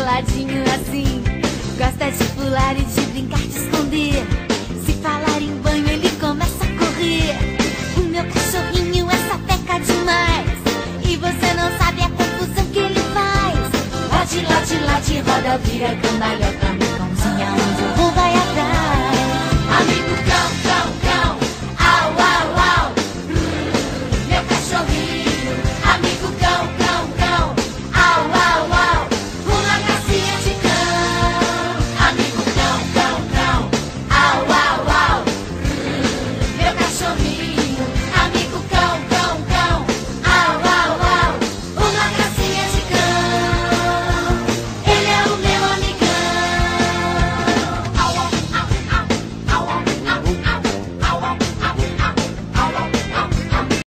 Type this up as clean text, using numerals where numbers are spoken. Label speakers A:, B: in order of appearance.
A: caladinho assim. Gosta de pular e de brincar, de esconder. Se falar em banho ele começa a correr. O meu cachorrinho é sapeca demais, e você não sabe a confusão que ele faz. Late, late, late, roda, vira, cambalhota. Meu cãozinho, aonde eu vou vai atrás. Amigo cão, cão.